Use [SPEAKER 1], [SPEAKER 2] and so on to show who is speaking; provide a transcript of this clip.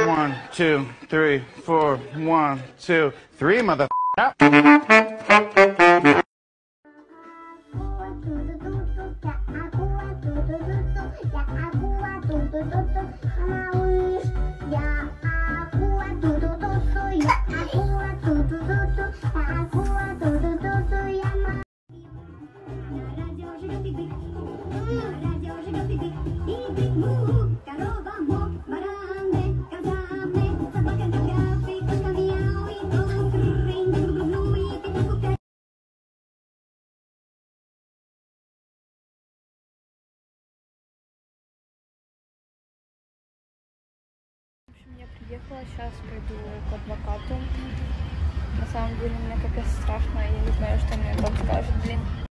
[SPEAKER 1] 1, 2, 3, 4, 1, 2, 3, mother.
[SPEAKER 2] Я приехала, сейчас пойду к адвокату. На самом деле мне капец страшно, я не знаю, что мне там скажет, блин.